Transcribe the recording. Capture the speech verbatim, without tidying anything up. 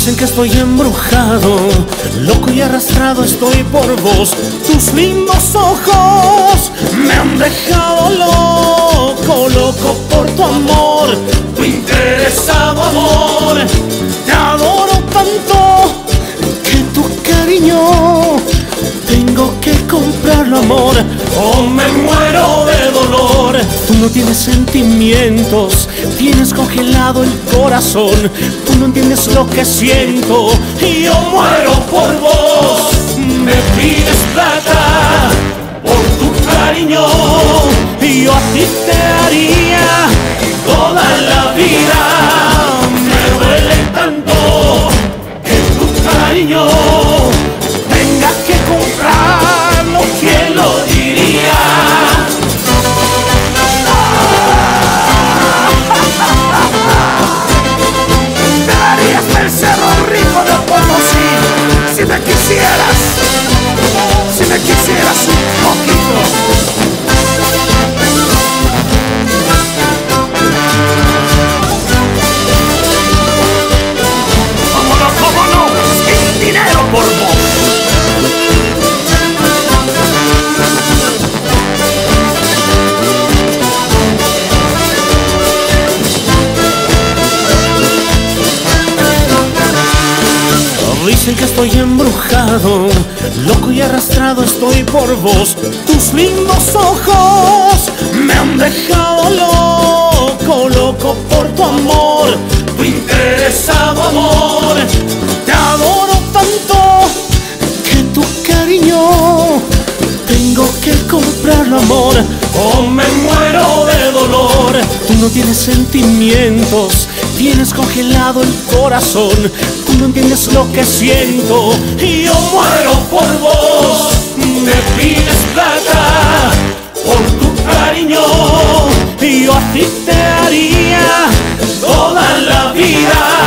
Dicen que estoy embrujado, loco y arrastrado estoy por vos. Tus lindos ojos me han dejado loco, loco por tu amor, tu interesado amor. Te adoro tanto que tu cariño tengo que comprarlo, amor, o me muero de dolor. Tú no tienes sentimientos, tienes congelado el corazón. Tú no entiendes lo que siento y yo muero por vos. Me pides plata por tu cariño y yo a ti te haría toda la vida. Me duele tanto que tu cariño tenga que comprarlo, ¿quién lo diría? Te darías el cerro rico de Potosí si me quisieras, si me quisieras un poquito. ¿Cómo no, cómo no? Sin dinero por vos. Dicen que estoy embrujado, loco y arrastrado estoy por vos. Tus lindos ojos me han dejado loco, loco por tu amor, tu interesado amor. Te adoro tanto que tu cariño tengo que comprarlo, amor, o me muero de dolor. Tú no tienes sentimientos, tienes congelado el corazón. Tú no entiendes lo que siento y yo muero por vos. Me pides plata por tu cariño y yo a ti te haría toda la vida.